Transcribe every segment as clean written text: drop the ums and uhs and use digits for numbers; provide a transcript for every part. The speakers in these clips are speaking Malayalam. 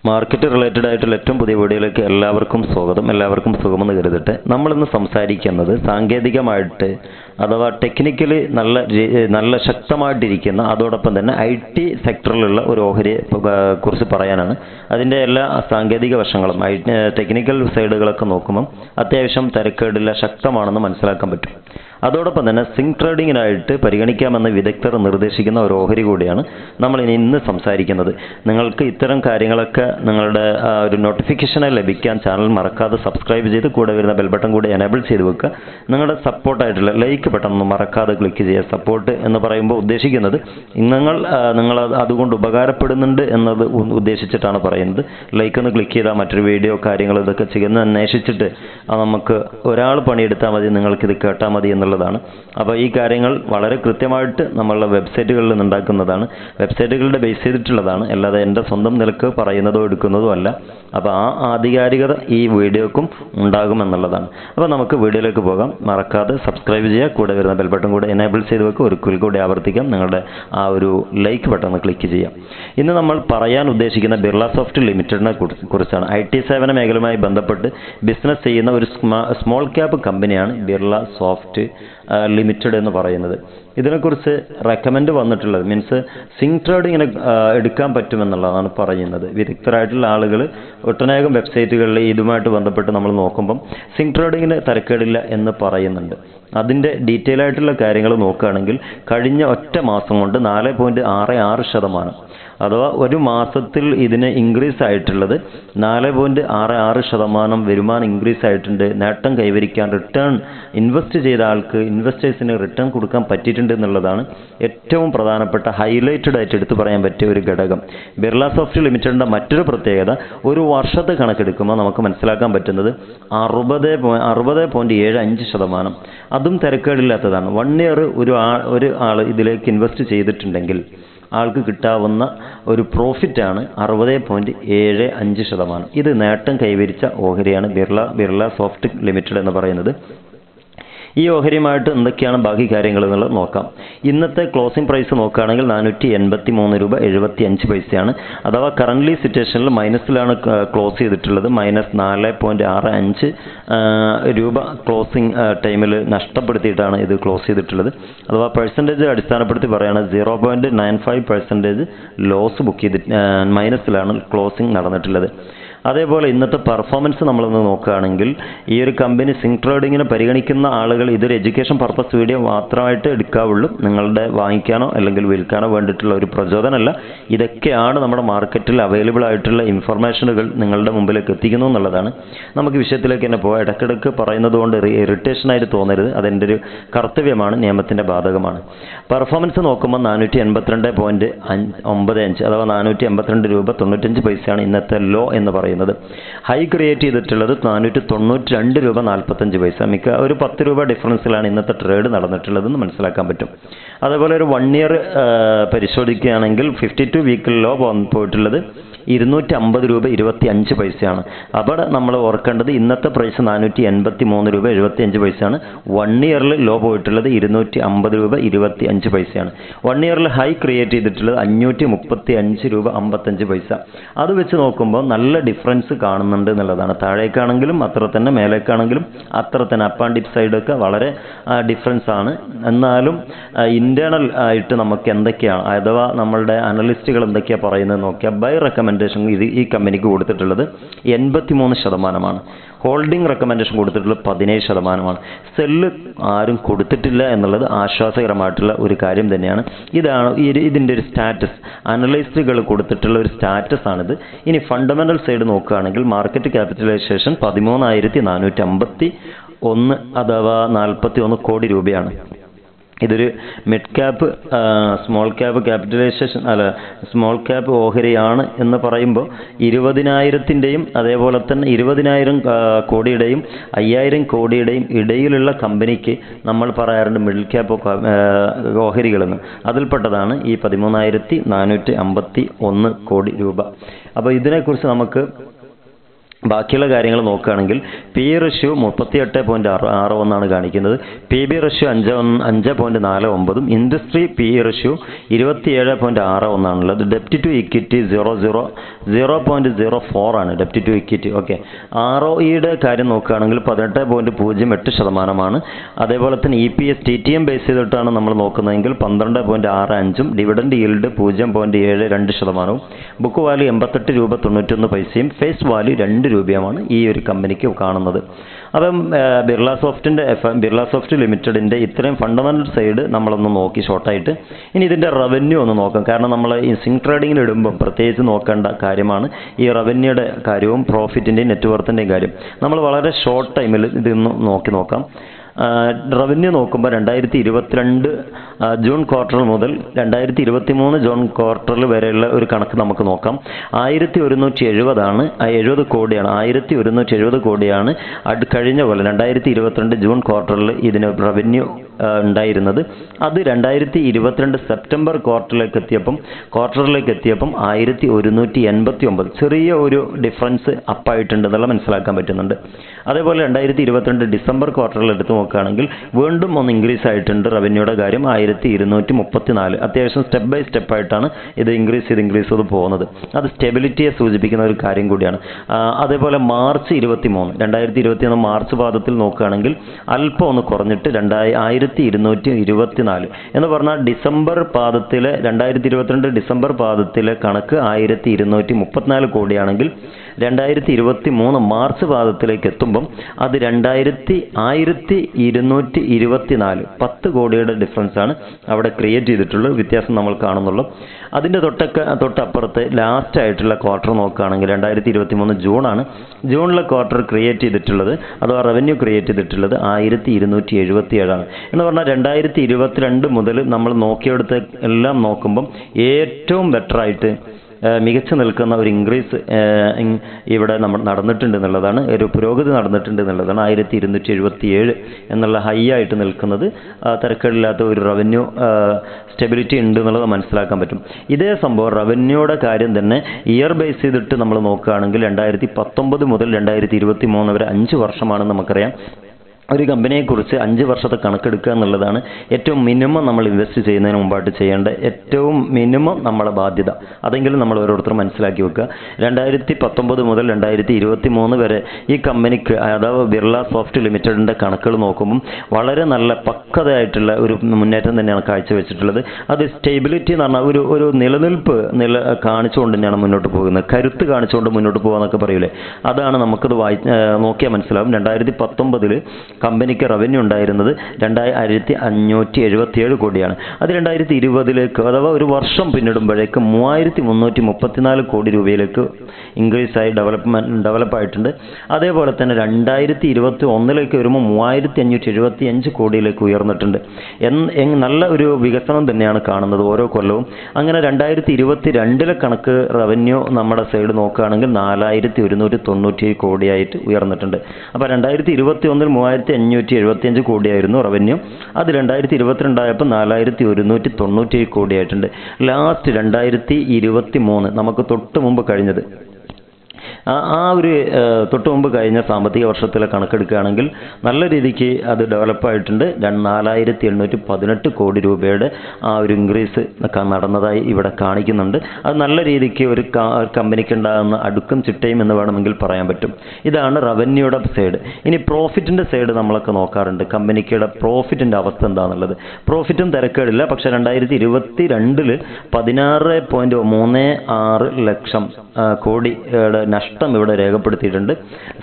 മാർക്കറ്റ് റിലേറ്റഡ് ആയിട്ടുള്ള ഏറ്റവും പുതിയ വീഡിയോയിലേക്ക് എല്ലാവർക്കും സ്വാഗതം. എല്ലാവർക്കും സുഖമെന്ന് കരുതട്ടെ. നമ്മളിന്ന് സംസാരിക്കുന്നത് സാങ്കേതികമായിട്ട് അഥവാ ടെക്നിക്കലി നല്ല ശക്തമായിട്ടിരിക്കുന്ന അതോടൊപ്പം തന്നെ IT സെക്ടറിലുള്ള ഒരു ഓഹരിയെ കുറിച്ച് പറയാനാണ്. അതിൻ്റെ എല്ലാ സാങ്കേതിക വശങ്ങളും ടെക്നിക്കൽ സൈഡുകളൊക്കെ നോക്കുമ്പം അത്യാവശ്യം തരക്കേടില്ല, ശക്തമാണെന്ന് മനസ്സിലാക്കാൻ പറ്റും. അതോടൊപ്പം തന്നെ സിങ്ക് ട്രേഡിങ്ങിനായിട്ട് പരിഗണിക്കാമെന്ന് വിദഗ്ധർ നിർദ്ദേശിക്കുന്ന ഒരു ഓഹരി കൂടിയാണ് നമ്മൾ ഇന്ന് സംസാരിക്കുന്നത്. നിങ്ങൾക്ക് ഇത്തരം കാര്യങ്ങളൊക്കെ നിങ്ങളുടെ ഒരു നോട്ടിഫിക്കേഷനായി ലഭിക്കാൻ ചാനൽ മറക്കാതെ സബ്സ്ക്രൈബ് ചെയ്ത് കൂടെ വരുന്ന ബെൽ ബട്ടൺ കൂടി എനേബിൾ ചെയ്ത് വെക്കുക. നിങ്ങളുടെ സപ്പോർട്ടായിട്ടുള്ള ലൈക്ക് ബട്ടൺ ഒന്ന് മറക്കാതെ ക്ലിക്ക് ചെയ്യുക. സപ്പോർട്ട് എന്ന് പറയുമ്പോൾ ഉദ്ദേശിക്കുന്നത് നിങ്ങൾ അതുകൊണ്ട് ഉപകാരപ്പെടുന്നുണ്ട് എന്നത് ഉദ്ദേശിച്ചിട്ടാണ് പറയുന്നത്. ലൈക്ക് ഒന്ന് ക്ലിക്ക് ചെയ്താൽ മറ്റൊരു വീഡിയോ കാര്യങ്ങൾ ഇതൊക്കെ ചെയ്യുന്ന അന്വേഷിച്ചിട്ട് നമുക്ക് ഒരാൾ പണിയെടുത്താൽ മതി, നിങ്ങൾക്കിത് കേട്ടാൽ മതി എന്നുള്ളതാണ്. അപ്പോൾ ഈ കാര്യങ്ങൾ വളരെ കൃത്യമായിട്ട് നമ്മളുടെ വെബ്സൈറ്റുകളിൽ നിന്നുണ്ടാക്കുന്നതാണ്, വെബ്സൈറ്റുകളുടെ ബേസ് ചെയ്തിട്ടുള്ളതാണ്, അല്ലാതെ എൻ്റെ സ്വന്തം നിലക്ക് പറയുന്നതോ എടുക്കുന്നതോ അല്ല. അപ്പോൾ ആ ആധികാരികത ഈ വീഡിയോക്കും ഉണ്ടാകുമെന്നുള്ളതാണ്. അപ്പോൾ നമുക്ക് വീഡിയോയിലേക്ക് പോകാം. മറക്കാതെ സബ്സ്ക്രൈബ് ചെയ്യുക, കൂടെ വരുന്ന ബെൽ ബട്ടൺ കൂടെ എനേബിൾ ചെയ്ത് വെക്കുക. ഒരിക്കൽ കൂടി ആവർത്തിക്കാം, നിങ്ങളുടെ ആ ഒരു ലൈക്ക് ബട്ടൺ ക്ലിക്ക് ചെയ്യാം. ഇന്ന് നമ്മൾ പറയാൻ ഉദ്ദേശിക്കുന്ന ബിർള സോഫ്റ്റ് ലിമിറ്റഡിനെ കുറിച്ചാണ്. IT സേവന മേഖലയുമായി ബന്ധപ്പെട്ട് ബിസിനസ് ചെയ്യുന്ന ഒരു സ്മോൾ ക്യാപ്പ് കമ്പനിയാണ് ബിർള സോഫ്റ്റ് ലിമിറ്റഡ് എന്ന് പറയുന്നത്. ഇതിനെക്കുറിച്ച് റെക്കമെൻഡ് വന്നിട്ടുള്ളത് മീൻസ് സിങ്ക് ട്രേഡിങ്ങിന് എടുക്കാൻ പറ്റുമെന്നുള്ളതാണ് പറയുന്നത്. വിദഗ്ധരായിട്ടുള്ള ആളുകൾ ഒട്ടനേകം വെബ്സൈറ്റുകളിൽ ഇതുമായിട്ട് ബന്ധപ്പെട്ട് നമ്മൾ നോക്കുമ്പം സിങ്ക് ട്രേഡിങ്ങിന് തരക്കേടില്ല എന്ന് പറയുന്നുണ്ട്. അതിൻ്റെ ഡീറ്റെയിൽ ആയിട്ടുള്ള കാര്യങ്ങൾ നോക്കുകയാണെങ്കിൽ കഴിഞ്ഞ ഒറ്റ മാസം കൊണ്ട് 4.66%, അഥവാ ഒരു മാസത്തിൽ ഇതിന് ഇൻക്രീസ് ആയിട്ടുള്ളത് 4.66% വരുമാനം ഇൻക്രീസ് ആയിട്ടുണ്ട്. നേട്ടം കൈവരിക്കാൻ റിട്ടേൺ ഇൻവെസ്റ്റ് ചെയ്ത ആൾക്ക് ഇൻവെസ്റ്റേഴ്സിന് റിട്ടേൺ കൊടുക്കാൻ പറ്റിയിട്ടുണ്ട് എന്നുള്ളതാണ് ഏറ്റവും പ്രധാനപ്പെട്ട ഹൈലൈറ്റഡ് ആയിട്ട് എടുത്തു പറയാൻ പറ്റിയ ഒരു ഘടകം. ബിർള സോഫ്റ്റ് ലിമിറ്റഡിൻ്റെ മറ്റൊരു പ്രത്യേകത ഒരു വർഷത്തെ കണക്കെടുക്കുമ്പോൾ നമുക്ക് മനസ്സിലാക്കാൻ പറ്റുന്നത് 60.75%. അതും തിരക്കേടില്ലാത്തതാണ്. 1 ഇയർ ഒരു ആൾ ഇതിലേക്ക് ഇൻവെസ്റ്റ് ചെയ്തിട്ടുണ്ടെങ്കിൽ ആൾക്ക് കിട്ടാവുന്ന ഒരു പ്രോഫിറ്റാണ് 60.75%. ഇത് നേട്ടം കൈവരിച്ച ഓഹരിയാണ് ബിർള സോഫ്റ്റ് ലിമിറ്റഡ് എന്ന് പറയുന്നത്. ഈ ഓഹരിയുമായിട്ട് എന്തൊക്കെയാണ് ബാക്കി കാര്യങ്ങൾ എന്നുള്ളത് നോക്കാം. ഇന്നത്തെ ക്ലോസിംഗ് പ്രൈസ് നോക്കുകയാണെങ്കിൽ 483.75 അഥവാ കറൻ്റ്ലി സിറ്റുവേഷനിൽ മൈനസിലാണ് ക്ലോസ് ചെയ്തിട്ടുള്ളത്. -4.65 രൂപ ക്ലോസിംഗ് ടൈമിൽ നഷ്ടപ്പെടുത്തിയിട്ടാണ് ഇത് ക്ലോസ് ചെയ്തിട്ടുള്ളത്. അഥവാ പെർസെൻറ്റേജ് അടിസ്ഥാനപ്പെടുത്തി പറയുകയാണ് 0.95% ലോസ് ബുക്ക് ചെയ്ത് മൈനസിലാണ് ക്ലോസിംഗ് നടന്നിട്ടുള്ളത്. അതേപോലെ ഇന്നത്തെ പെർഫോമൻസ് നമ്മളൊന്ന് നോക്കുകയാണെങ്കിൽ ഈ ഒരു കമ്പനി സിങ്ക് ട്രേഡിങ്ങിന് പരിഗണിക്കുന്ന ആളുകൾ ഇതൊരു എഡ്യൂക്കേഷൻ പർപ്പസ് വീഡിയോ മാത്രമായിട്ട് എടുക്കാവുള്ളൂ. നിങ്ങളുടെ വാങ്ങിക്കാനോ അല്ലെങ്കിൽ വിൽക്കാനോ വേണ്ടിയിട്ടുള്ള ഒരു പ്രചോദനമല്ല. ഇതൊക്കെയാണ് നമ്മുടെ മാർക്കറ്റിൽ അവൈലബിൾ ആയിട്ടുള്ള ഇൻഫർമേഷനുകൾ നിങ്ങളുടെ മുമ്പിലേക്ക് എത്തിക്കുന്നു എന്നുള്ളതാണ്. നമുക്ക് വിഷയത്തിലേക്ക് തന്നെ പോകാം. ഇടയ്ക്കിടയ്ക്ക് പറയുന്നത് കൊണ്ട് ഇറിറ്റേഷനായിട്ട് തോന്നരുത്, അതെൻ്റെ ഒരു കർത്തവ്യമാണ്, നിയമത്തിൻ്റെ ബാധകമാണ്. പെർഫോമൻസ് നോക്കുമ്പോൾ 485.95 അഥവാ 482 രൂപ 95 പൈസയാണ് ഇന്നത്തെ ലോ എന്ന് പറയുന്നത്. ഹൈ ക്രിയേറ്റ് ചെയ്തിട്ടുള്ളത് 492 രൂപ 45 പൈസ. ഒരു 10 രൂപ ഡിഫറൻസിലാണ് ഇന്നത്തെ ട്രേഡ് നടന്നിട്ടുള്ളതെന്ന് മനസ്സിലാക്കാൻ പറ്റും. അതേപോലെ ഒരു 1 ഇയർ പരിശോധിക്കുകയാണെങ്കിൽ 52 വീക്കിൽ ലോ പോയിട്ടുള്ളത് 250 രൂപ 25 പൈസയാണ്. അവിടെ നമ്മൾ ഓർക്കേണ്ടത് ഇന്നത്തെ പ്രൈസ് 483 രൂപ 75 പൈസയാണ്. 1 ഇയറിൽ ലോ പോയിട്ടുള്ളത് 250 രൂപ 25 പൈസയാണ്. 1 ഇയറിൽ ഹൈ ക്രിയേറ്റ് ചെയ്തിട്ടുള്ളത് 535 രൂപ 55 പൈസ. അത് വെച്ച് നോക്കുമ്പോൾ നല്ല ഡിഫറൻസ് കാണുന്നുണ്ട് എന്നുള്ളതാണ്. താഴേക്കാണെങ്കിലും അത്ര തന്നെ, മേലേക്കാണെങ്കിലും അത്ര തന്നെ. അപ്പ് ആൻഡ് ഡിപ്പ് സൈഡൊക്കെ വളരെ ഡിഫറൻസ് ആണ്. എന്നാലും ഇന്റേണൽ ആയിട്ട് നമുക്ക് എന്തൊക്കെയാണ് അഥവാ നമ്മളുടെ അനലിസ്റ്റുകൾ എന്തൊക്കെയാണ് പറയുന്നത് നോക്കിയാൽ ബൈ റെക്കമെൻഡേഷൻ ഈ കമ്പനിക്ക് കൊടുത്തിട്ടുള്ളത് 83%. ഹോൾഡിംഗ് റെക്കമെൻഡേഷൻ കൊടുത്തിട്ടുള്ളത് 17%. സെല്ല് ആരും കൊടുത്തിട്ടില്ല എന്നുള്ളത് ആശ്വാസകരമായിട്ടുള്ള ഒരു കാര്യം തന്നെയാണ്. ഇതാണ് ഇതിൻ്റെ ഒരു സ്റ്റാറ്റസ്, അനലൈസ്റ്റുകൾ കൊടുത്തിട്ടുള്ള ഒരു സ്റ്റാറ്റസ് ആണിത്. ഇനി ഫണ്ടമെൻ്റൽ സൈഡ് നോക്കുകയാണെങ്കിൽ മാർക്കറ്റ് ക്യാപിറ്റലൈസേഷൻ 13,451 അഥവാ 41 കോടി രൂപയാണ്. ഇതൊരു mid cap small cap capitalisation small cap ഓഹരിയാണ് എന്ന് പറയുമ്പോൾ 20,000-ൻ്റെയും അതേപോലെ തന്നെ 20,000 കോടിയുടെയും 5,000 കോടിയുടെയും ഇടയിലുള്ള കമ്പനിക്ക് നമ്മൾ പറയാറുണ്ട് മിഡിൽ ക്യാപ്പ് ഓഹരികളെന്ന്. അതിൽപ്പെട്ടതാണ് ഈ 13,451 കോടി രൂപ. അപ്പോൾ ഇതിനെക്കുറിച്ച് നമുക്ക് ബാക്കിയുള്ള കാര്യങ്ങൾ നോക്കുകയാണെങ്കിൽ പി റേഷ്യോ 38.61 കാണിക്കുന്നത്, P B ratio 5.49, industry P ratio 27.61 ഡെപ്റ്റ് ടു ഇക്വിറ്റി 0.04 ആണ് ഡെപ്റ്റ് ടു ഇക്വിറ്റി. ഓക്കെ, ROEയുടെ കാര്യം നോക്കുകയാണെങ്കിൽ 18.08%. അതേപോലെ തന്നെ EPS TTM ബേസ് ചെയ്തിട്ടാണ് നമ്മൾ നോക്കുന്നതെങ്കിൽ 12.65, ഡിവിഡൻഡ് ഈൽഡ് 0.72%, ബുക്ക് വാല്യൂ 88 രൂപ 91 പൈസയും ഫേസ് വാല്യൂ 2 രൂപയുമാണ് ഈ ഒരു കമ്പനിക്ക് കാണുന്നത്. അപ്പം ബിർള സോഫ്റ്റ് ലിമിറ്റഡിൻ്റെ ഇത്രയും ഫണ്ടമെൻ്റൽ സൈഡ് നമ്മളൊന്ന് നോക്കി ഷോർട്ടായിട്ട്. ഇനി ഇതിൻ്റെ റവന്യൂ ഒന്ന് നോക്കാം. കാരണം നമ്മൾ ഈ സ്വിംഗ് ട്രേഡിങ്ങിന് ഇടുമ്പോൾ പ്രത്യേകിച്ച് നോക്കേണ്ട കാര്യമാണ് ഈ റവന്യൂയുടെ കാര്യവും പ്രോഫിറ്റിൻ്റെയും നെറ്റ്വർത്തിൻ്റെയും കാര്യം. നമ്മൾ വളരെ ഷോർട്ട് ടൈമിൽ ഇതൊന്ന് നോക്കാം. റവന്യൂ നോക്കുമ്പോൾ 2022 ജൂൺ ക്വാർട്ടർ മുതൽ 2023 ജൂൺ ക്വാർട്ടറിൽ വരെയുള്ള ഒരു കണക്ക് നമുക്ക് നോക്കാം. 1170 കോടിയാണ് 1170 കോടിയാണ് കഴിഞ്ഞ പോലെ 2022 ജൂൺ ക്വാർട്ടറിൽ ഇതിന് റവന്യൂ ഉണ്ടായിരുന്നത്. അത് 2022 സെപ്റ്റംബർ ക്വാർട്ടറിലേക്ക് എത്തിയപ്പം 1189, ചെറിയ ഒരു ഡിഫറൻസ് അപ്പായിട്ടുണ്ടെന്നുള്ള മനസ്സിലാക്കാൻ പറ്റുന്നുണ്ട്. അതേപോലെ 2022 ഡിസംബർ ക്വാർട്ടറിൽ എടുത്ത് നോക്കുകയാണെങ്കിൽ വീണ്ടും ഒന്ന് ഇൻക്രീസ് ആയിട്ടുണ്ട് റവന്യൂയുടെ കാര്യം 1234. അത്യാവശ്യം സ്റ്റെപ്പ് ബൈ സ്റ്റെപ്പായിട്ടാണ് ഇത് ഇൻക്രീസ് ചെയ്ത് പോകുന്നത്. അത് സ്റ്റെബിലിറ്റിയെ സൂചിപ്പിക്കുന്ന ഒരു കാര്യം കൂടിയാണ്. അതേപോലെ മാർച്ച് 2023 മാർച്ച് പാദത്തിൽ നോക്കുകയാണെങ്കിൽ അല്പം ഒന്ന് കുറഞ്ഞിട്ട് 1224 എന്ന് പറഞ്ഞാൽ ഡിസംബർ പാദത്തിലെ 2022 ഡിസംബർ പാദത്തിലെ കണക്ക് 1234 കോടിയാണെങ്കിൽ 2023 മാർച്ച് പാദത്തിലേക്ക് എത്തുമ്പം അത് 1224, 10 കോടിയുടെ ഡിഫറൻസ് ആണ് അവിടെ ക്രിയേറ്റ് ചെയ്തിട്ടുള്ളത്. വ്യത്യാസം നമ്മൾ കാണുന്നുള്ളൂ. അതിൻ്റെ തൊട്ടപ്പുറത്ത് ലാസ്റ്റ് ആയിട്ടുള്ള ക്വാർട്ടർ നോക്കുകയാണെങ്കിൽ 2023 ജൂണാണ്. ജൂണിലെ ക്വാർട്ടർ ക്രിയേറ്റ് ചെയ്തിട്ടുള്ളത് അഥവാ റവന്യൂ ക്രിയേറ്റ് ചെയ്തിട്ടുള്ളത് 1277 എന്ന് പറഞ്ഞാൽ 2022 മുതൽ നമ്മൾ നോക്കിയെടുത്ത് എല്ലാം നോക്കുമ്പം ഏറ്റവും ബെറ്ററായിട്ട് മികച്ചു നിൽക്കുന്ന ഒരു ഇൻക്രീസ് ഇവിടെ നമ്മൾ നടന്നിട്ടുണ്ട് എന്നുള്ളതാണ്, ഒരു പുരോഗതി നടന്നിട്ടുണ്ട് എന്നുള്ളതാണ്. 1277 എന്നുള്ള ഹൈ ആയിട്ട് നിൽക്കുന്നത് തിരക്കേടില്ലാത്ത ഒരു റവന്യൂ സ്റ്റെബിലിറ്റി ഉണ്ട് എന്നുള്ളത് മനസ്സിലാക്കാൻ പറ്റും. ഇതേ സംഭവം റവന്യൂയുടെ കാര്യം തന്നെ ഇയർ ബേസ് ചെയ്തിട്ട് നമ്മൾ നോക്കുകയാണെങ്കിൽ 2019 മുതൽ 2023 വരെ 5 വർഷമാണെന്ന് നമുക്കറിയാം. ഒരു കമ്പനിയെക്കുറിച്ച് 5 വർഷത്തെ കണക്കെടുക്കുക എന്നുള്ളതാണ് ഏറ്റവും മിനിമം നമ്മൾ ഇൻവെസ്റ്റ് ചെയ്യുന്നതിന് മുമ്പായിട്ട് ചെയ്യേണ്ട ഏറ്റവും മിനിമം നമ്മളെ ബാധ്യത. അതെങ്കിലും നമ്മൾ ഓരോരുത്തരും മനസ്സിലാക്കി വെക്കുക. 2019 മുതൽ 2023 വരെ ഈ കമ്പനിക്ക് അഥവാ ബിർള സോഫ്റ്റ് ലിമിറ്റഡിൻ്റെ കണക്കുകൾ നോക്കുമ്പം വളരെ നല്ല പക്വതയായിട്ടുള്ള ഒരു മുന്നേറ്റം തന്നെയാണ് കാഴ്ചവെച്ചിട്ടുള്ളത്. അത് സ്റ്റെബിലിറ്റി എന്ന് പറഞ്ഞാൽ ഒരു നിലനിൽപ്പ് കാണിച്ചുകൊണ്ട് തന്നെയാണ് മുന്നോട്ട് പോകുന്നത്. കരുത്ത് കാണിച്ചുകൊണ്ട് മുന്നോട്ട് പോകാമെന്നൊക്കെ പറയൂലേ, അതാണ് നമുക്കത് നോക്കിയാൽ മനസ്സിലാവും. 2019 കമ്പനിക്ക് റവന്യൂ ഉണ്ടായിരുന്നത് 2577 കോടിയാണ്. അത് 2020 അഥവാ ഒരു പിന്നിടുമ്പോഴേക്ക് 3334 കോടി രൂപയിലേക്ക് ഇൻക്രീസ് ആയി ഡെവലപ്പായിട്ടുണ്ട്. അതേപോലെ തന്നെ 2021 വരുമ്പോൾ 3575 കോടിയിലേക്ക് ഉയർന്നിട്ടുണ്ട്. നല്ല ഒരു വികസനം തന്നെയാണ് കാണുന്നത് ഓരോ കൊല്ലവും. അങ്ങനെ 2022 കണക്ക് റവന്യൂ നമ്മുടെ സൈഡ് നോക്കുകയാണെങ്കിൽ 4197 കോടിയായിട്ട് ഉയർന്നിട്ടുണ്ട്. അപ്പോൾ 2021 3575 കോടിയായിരുന്നു റവന്യൂ. അത് 2022 ആയപ്പോൾ 4197 കോടിയായിട്ടുണ്ട്. ലാസ്റ്റ് 2023 നമുക്ക് തൊട്ട് മുമ്പ് കഴിഞ്ഞത് ഒരു തൊട്ട് മുമ്പ് കഴിഞ്ഞ സാമ്പത്തിക വർഷത്തിലെ കണക്കെടുക്കുകയാണെങ്കിൽ നല്ല രീതിക്ക് അത് ഡെവലപ്പായിട്ടുണ്ട്. 4818 കോടി രൂപയുടെ ഒരു ഇൻക്രീസ് നടന്നതായി ഇവിടെ കാണിക്കുന്നുണ്ട്. അത് നല്ല രീതിക്ക് ഒരു കമ്പനിക്ക് ഉണ്ടാകുന്ന അടുക്കും ചിട്ടയും എന്ന് വേണമെങ്കിൽ പറയാൻ പറ്റും. ഇതാണ് റവന്യൂയുടെ സൈഡ്. ഇനി പ്രോഫിറ്റിൻ്റെ സൈഡ് നമ്മളൊക്കെ നോക്കാറുണ്ട്. കമ്പനിക്കുടെ പ്രോഫിറ്റിൻ്റെ അവസ്ഥ എന്താണെന്നുള്ളത്. പ്രോഫിറ്റും തിരക്കേടില്ല. പക്ഷേ 2022 16.36 ലക്ഷം കോടിയുടെ നഷ്ടം ഇവിടെ രേഖപ്പെടുത്തിയിട്ടുണ്ട്.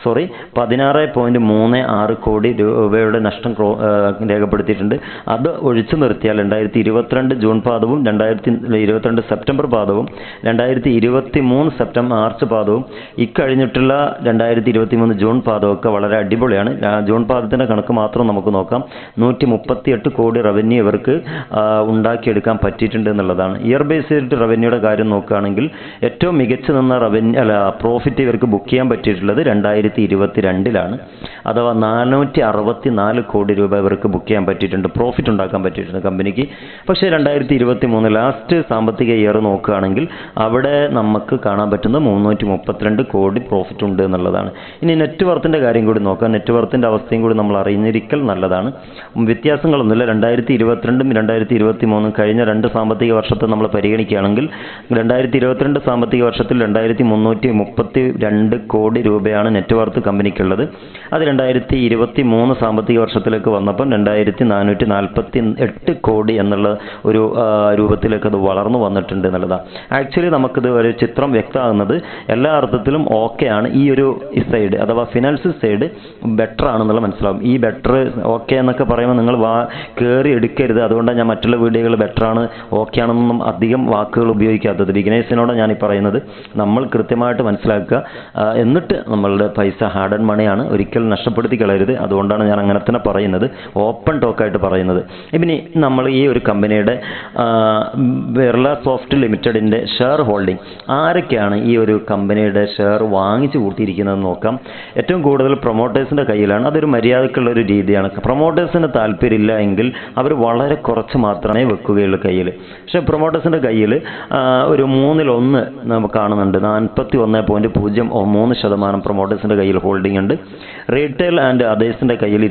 16.36 കോടി രൂപയുടെ നഷ്ടം രേഖപ്പെടുത്തിയിട്ടുണ്ട്. അത് ഒഴിച്ചു നിർത്തിയാൽ 2022 ജൂൺ പാദവും 2022 സെപ്റ്റംബർ പാദവും 2023 മാർച്ച് പാദവും ഇക്കഴിഞ്ഞിട്ടുള്ള 2023 ജൂൺ പാദമൊക്കെ വളരെ അടിപൊളിയാണ്. ജൂൺ പാദത്തിൻ്റെ കണക്ക് മാത്രം നമുക്ക് നോക്കാം. 138 കോടി റവന്യൂ ഇവർക്ക് ഉണ്ടാക്കിയെടുക്കാൻ പറ്റിയിട്ടുണ്ട് എന്നുള്ളതാണ്. ഇയർ ബേസ് ചെയ്തിട്ട് റവന്യൂയുടെ കാര്യം നോക്കുകയാണെങ്കിൽ ഏറ്റവും മികച്ചു നിന്ന പ്രോഫിറ്റ് പ്രോഫിറ്റ് ഇവർക്ക് ബുക്ക് ചെയ്യാൻ പറ്റിയിട്ടുള്ളത് 2022 അഥവാ 464 കോടി രൂപ ഇവർക്ക് ബുക്ക് ചെയ്യാൻ പറ്റിയിട്ടുണ്ട്, പ്രോഫിറ്റ് ഉണ്ടാക്കാൻ പറ്റിയിട്ടുണ്ട് കമ്പനിക്ക്. പക്ഷേ 2023 ലാസ്റ്റ് സാമ്പത്തിക ഇയർ നോക്കുകയാണെങ്കിൽ അവിടെ നമുക്ക് കാണാൻ പറ്റുന്നത് 332 കോടി പ്രോഫിറ്റ് ഉണ്ട് എന്നുള്ളതാണ്. ഇനി നെറ്റ് വർത്തിൻ്റെ കാര്യം കൂടി നോക്കാം. നെറ്റ് വർത്തിൻ്റെ അവസ്ഥയും കൂടി നമ്മൾ അറിഞ്ഞിരിക്കൽ നല്ലതാണ്. വ്യത്യാസങ്ങളൊന്നുമില്ല. 2022 2023 കഴിഞ്ഞ 2 സാമ്പത്തിക വർഷത്തെ നമ്മൾ പരിഗണിക്കുകയാണെങ്കിൽ 2022 സാമ്പത്തിക വർഷത്തിൽ 2332 കോടി രൂപയാണ് നെറ്റ് വർത്ത് കമ്പനിക്കുള്ളത്. അത് 2023 സാമ്പത്തിക വർഷത്തിലേക്ക് വന്നപ്പോൾ 2448 കോടി എന്നുള്ള ഒരു രൂപത്തിലേക്ക് അത് വളർന്നു വന്നിട്ടുണ്ട് എന്നുള്ളതാണ്. ആക്ച്വലി നമുക്കിത് ഒരു ചിത്രം വ്യക്തമാകുന്നത് എല്ലാ അർത്ഥത്തിലും ഓക്കെയാണ്. ഈ ഒരു സൈഡ് അഥവാ ഫിനാൻസ് സൈഡ് ബെറ്റർ ആണെന്നുള്ള മനസ്സിലാവും. ഈ ബെറ്റർ ഓക്കെ എന്നൊക്കെ പറയുമ്പോൾ നിങ്ങൾ കയറി എടുക്കരുത്. അതുകൊണ്ടാണ് ഞാൻ മറ്റുള്ള വീഡിയോകൾ ബെറ്ററാണ് ഓക്കെ ആണെന്നൊന്നും അധികം വാക്കുകൾ ഉപയോഗിക്കാത്തത്. ബിഗിനേഴ്സിനോട് ഞാൻ ഈ പറയുന്നത് നമ്മൾ കൃത്യമായിട്ട് മനസ്സിലാക്കുക. എന്നിട്ട് നമ്മളുടെ പൈസ ഹാർഡ് ആൻഡ് മണിയാണ്, ഒരിക്കലും നഷ്ടപ്പെടുത്തി കളയരുത്. അതുകൊണ്ടാണ് ഞാൻ അങ്ങനെ തന്നെ പറയുന്നത്, ഓപ്പൺ ടോക്കായിട്ട് പറയുന്നത്. ഇനി നമ്മൾ ഈ ഒരു കമ്പനിയുടെ ബിർള സോഫ്റ്റ് ലിമിറ്റഡിൻ്റെ ഷെയർ ഹോൾഡിംഗ് ആരൊക്കെയാണ് ഈ ഒരു കമ്പനിയുടെ ഷെയർ വാങ്ങിച്ചു കൂട്ടിയിരിക്കുന്നതെന്ന് നോക്കാം. ഏറ്റവും കൂടുതൽ പ്രൊമോട്ടേഴ്സിൻ്റെ കയ്യിലാണ്. അതൊരു മര്യാദക്കുള്ള ഒരു രീതിയാണ്. പ്രൊമോട്ടേഴ്സിന് താല്പര്യമില്ല എങ്കിൽ അവർ വളരെ കുറച്ച് മാത്രമേ വെക്കുകയുള്ളൂ കയ്യിൽ. പക്ഷേ പ്രൊമോട്ടേഴ്സിൻ്റെ കയ്യിൽ ഒരു 1/3 നമുക്ക് കാണുന്നുണ്ട്. 41.03% പ്രൊമോട്ടേഴ്സിൻ്റെ കയ്യിൽ ഹോൾഡിംഗ് ഉണ്ട്. റീറ്റെയിൽ ആൻഡ് അതേഴ്സിൻ്റെ കയ്യിൽ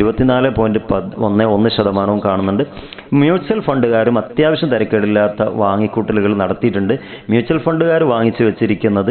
24.11% കാണുന്നുണ്ട്. മ്യൂച്വൽ ഫണ്ടുകാരും അത്യാവശ്യം തിരക്കേടില്ലാത്ത വാങ്ങിക്കൂട്ടലുകൾ നടത്തിയിട്ടുണ്ട്. മ്യൂച്വൽ ഫണ്ടുകാർ വാങ്ങിച്ചു വെച്ചിരിക്കുന്നത്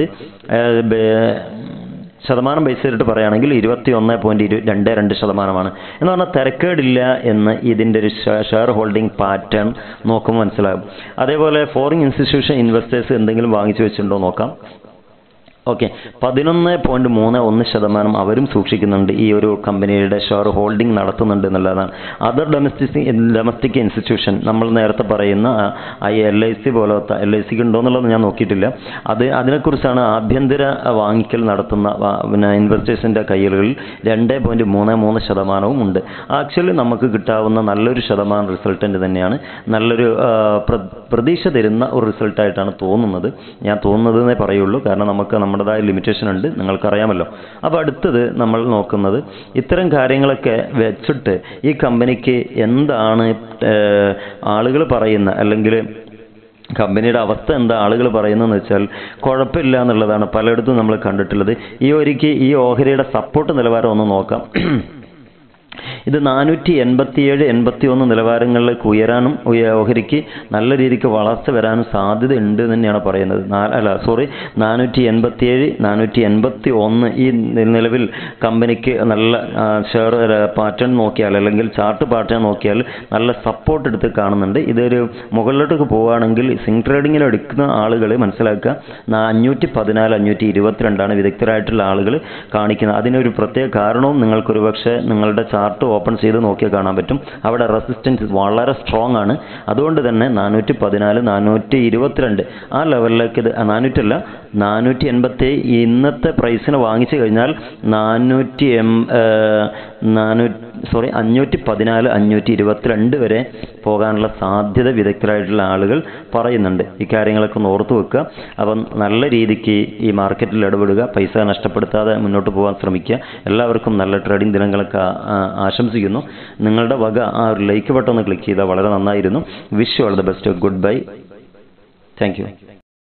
ശതമാനം ബേസിലിട്ട് പറയുകയാണെങ്കിൽ 21.22% എന്ന് പറഞ്ഞാൽ തിരക്കേടില്ല എന്ന് ഇതിൻ്റെ ഒരു ഷെയർ ഹോൾഡിംഗ് പാറ്റേൺ നോക്കുമ്പോൾ മനസ്സിലാകും. അതേപോലെ ഫോറിൻ ഇൻസ്റ്റിറ്റ്യൂഷൻ ഇൻവെസ്റ്റേഴ്സ് എന്തെങ്കിലും വാങ്ങിച്ചു വെച്ചിട്ടുണ്ടോ നോക്കാം. ഓക്കെ, 11.31% അവരും സൂക്ഷിക്കുന്നുണ്ട്, ഈ ഒരു കമ്പനിയുടെ ഷെയർ ഹോൾഡിംഗ് നടത്തുന്നുണ്ട് എന്നുള്ളതാണ്. അതർ ഡൊമസ്റ്റിക് ഇൻസ്റ്റിറ്റ്യൂഷൻ നമ്മൾ നേരത്തെ പറയുന്ന LIC പോലത്തെ, LICക്ക് ഉണ്ടോ എന്നുള്ളത് ഞാൻ നോക്കിയിട്ടില്ല. അതിനെക്കുറിച്ചാണ് ആഭ്യന്തര വാങ്ങിക്കൽ നടത്തുന്ന ഇൻവെസ്റ്റേഴ്സിൻ്റെ കയ്യിലുകളിൽ 2.33% ഉണ്ട്. ആക്ച്വലി നമുക്ക് കിട്ടാവുന്ന നല്ലൊരു ശതമാനം റിസൾട്ടൻ്റ് തന്നെയാണ്. നല്ലൊരു പ്രതീക്ഷ തരുന്ന ഒരു റിസൾട്ടായിട്ടാണ് തോന്നുന്നത്. ഞാൻ തോന്നുന്നതെന്നേ പറയുള്ളൂ, കാരണം നമുക്ക് നമ്മുടേതായ ലിമിറ്റേഷൻ ഉണ്ട്, നിങ്ങൾക്കറിയാമല്ലോ. അപ്പോൾ അടുത്തത് നമ്മൾ നോക്കുന്നത് ഇത്തരം കാര്യങ്ങളൊക്കെ വെച്ചിട്ട് ഈ കമ്പനിക്ക് എന്താണ് ആളുകൾ പറയുന്ന, അല്ലെങ്കിൽ കമ്പനിയുടെ അവസ്ഥ എന്താ ആളുകൾ പറയുന്നതെന്ന് വെച്ചാൽ കുഴപ്പമില്ല എന്നുള്ളതാണ് പലയിടത്തും നമ്മൾ കണ്ടിട്ടുള്ളത്. ഈ ഓഹരിയുടെ സപ്പോർട്ട് നിലവാരം ഒന്ന് നോക്കാം. ഇത് 487-81 നിലവാരങ്ങളിലേക്ക് ഉയരാനും ഓഹരിക്ക് നല്ല രീതിക്ക് വളർച്ച വരാനും സാധ്യത ഉണ്ട് തന്നെയാണ് പറയുന്നത്. 487-481 ഈ നിലവിൽ കമ്പനിക്ക് നല്ല ഷെയർ പാറ്റേൺ നോക്കിയാൽ, അല്ലെങ്കിൽ ചാർട്ട് പാറ്റേൺ നോക്കിയാൽ നല്ല സപ്പോർട്ട് എടുത്ത് കാണുന്നുണ്ട്. ഇതൊരു മുകളിലോട്ടൊക്കെ പോവുകയാണെങ്കിൽ സ്വിംഗ് ട്രേഡിങ്ങിൽ എടുക്കുന്ന ആളുകൾ മനസ്സിലാക്കുക 514-522 വിദഗ്ധരായിട്ടുള്ള ആളുകൾ കാണിക്കുന്നത്. അതിനൊരു പ്രത്യേക കാരണവും നിങ്ങൾക്കൊരു പക്ഷേ നിങ്ങളുടെ ചാർട്ട് ഓപ്പൺ ചെയ്ത് നോക്കിയാൽ കാണാൻ പറ്റും. അവിടെ റെസിസ്റ്റൻസ് വളരെ സ്ട്രോങ് ആണ്. അതുകൊണ്ട് തന്നെ 414-422 ആ ലെവലിലേക്ക്, 487 ഇന്നത്തെ പ്രൈസിന് വാങ്ങിച്ചു കഴിഞ്ഞാൽ 514-522 വരെ പോകാനുള്ള സാധ്യത വിദഗ്ധരായിട്ടുള്ള ആളുകൾ പറയുന്നുണ്ട്. ഇക്കാര്യങ്ങളൊക്കെ ഒന്ന് ഓർത്തു വെക്കുക. അപ്പം നല്ല രീതിക്ക് ഈ മാർക്കറ്റിൽ ഇടപെടുക, പൈസ നഷ്ടപ്പെടുത്താതെ മുന്നോട്ട് പോകാൻ ശ്രമിക്കുക. എല്ലാവർക്കും നല്ല ട്രേഡിംഗ് ദിനങ്ങളൊക്കെ ആശംസിക്കുന്നു. നിങ്ങളുടെ വക ആ ഒരു ലൈക്ക് ബട്ടൺ ഒന്ന് ക്ലിക്ക് ചെയ്താൽ വളരെ നന്നായിരുന്നു. Wish you all the best. Good bye. Thank U.